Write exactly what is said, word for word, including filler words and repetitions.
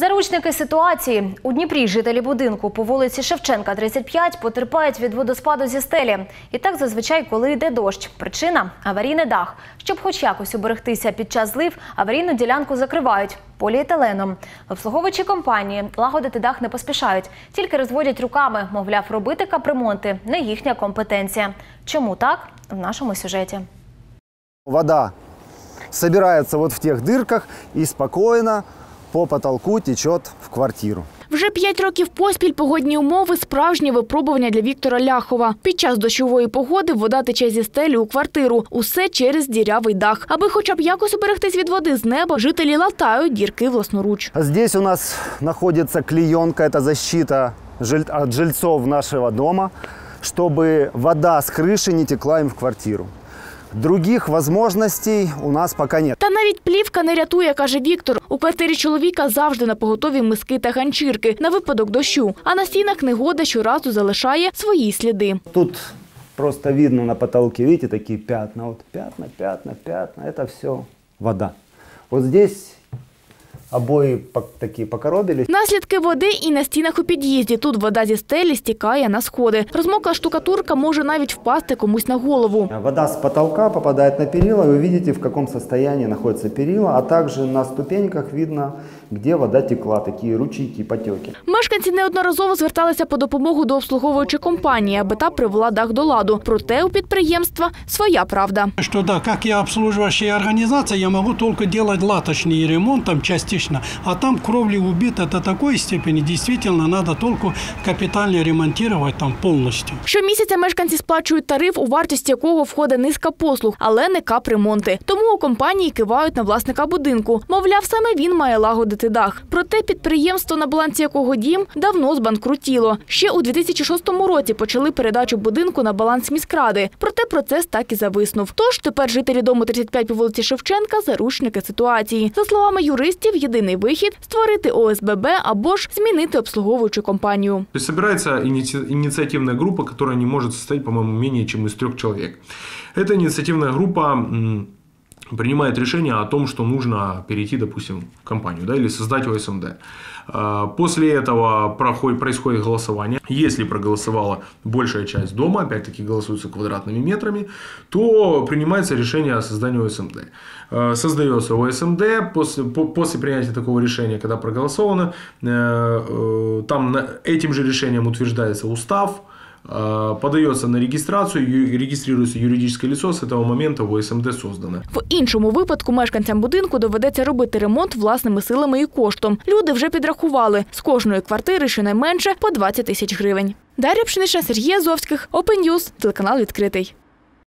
Заручники ситуації. У Дніпрі жителі будинку по вулиці Шевченка, тридцять п'ять, потерпають від водоспаду зі стелі. І так зазвичай, коли йде дощ. Причина – аварійний дах. Щоб хоч якось уберегтися під час злив, аварійну ділянку закривають поліетиленом. Обслуговуючі компанії лагодити дах не поспішають. Тільки розводять руками, мовляв, робити капремонти – не їхня компетенція. Чому так? В нашому сюжеті. Вода собирается вот в тех дырках и спокойно по потолку течет в квартиру. Вже п'ять років поспіль погодні умови – справжнє випробування для Віктора Ляхова. Під час дощової погоди вода тече зі стелі у квартиру. Усе через дірявий дах. Аби хоча б якось уберегтись від води з неба, жителі латають дірки власноруч. Здесь у нас находится клеенка, это защита от жильцов нашего дома, чтобы вода с крыши не текла им в квартиру. Других можливостей у нас поки нет. Та навіть плівка не рятує, каже Віктор. У квартирі чоловіка завжди напоготові миски та ганчірки на випадок дощу. А на стінах негода щоразу залишає свої сліди. Тут просто видно на потолке, видите, такі пятна. Вот пятна, пятна, пятна. Это все вода. Вот здесь обої такі покоробились. Наслідки води і на стінах у під'їзді. Тут вода зі стелі стікає на сходи. Розмокла штукатурка може навіть впасти комусь на голову. Вода з потолка попадає на перила, і ви бачите, в якому стані знаходяться перила, а також на ступеньках видно, де вода текла, такі ручейки, потеки. Мешканці неодноразово зверталися по допомогу до обслуговуючої компанії, аби та привела дах до ладу. Проте у підприємства своя правда. Что да, как я обслуживающая организация, я могу только делать латочный ремонт там частично. А там кровли убиты до такой степени, действительно, надо только капитально ремонтировать там полностью. Щомісяця мешканці сплачують тариф, у вартість якого входить низка послуг, але не капремонти. Тому у компанії кивають на власника будинку. Мовляв, саме він має лагодити дах. Проте підприємство, на балансі якого дім, давно збанкрутіло. Ще у дві тисячі шостому році почали передачу будинку на баланс міськради. Проте процес так і зависнув. Тож тепер жителі дому тридцять п'ять по вулиці Шевченка – заручники ситуації. За словами юристів, єдиний вихід – створити О С Б Б або ж змінити обслуговуючу компанію. То есть собирается инициативная группа, которая не может состоять, по-моему, менее чем из трех человек. Эта инициативная группа принимает решение о том, что нужно перейти, допустим, в компанию, да, или создать О С М Д. После этого проходит, происходит голосование. Если проголосовала большая часть дома, опять-таки голосуются квадратными метрами, то принимается решение о создании О С М Д. Создается О С М Д, после, после принятия такого решения, когда проголосовано, там этим же решением утверждается устав, подается на регистрацию, регистрируется юридическое лицо, с этого момента О С М Д создано. В іншому випадку мешканцям будинку доведеться робити ремонт власними силами і коштом. Люди вже підрахували, з кожної квартири щонайменше по двадцять тисяч гривень. Дар'я Пшенична, Сергій Азовських, Open News, телеканал «Відкритий».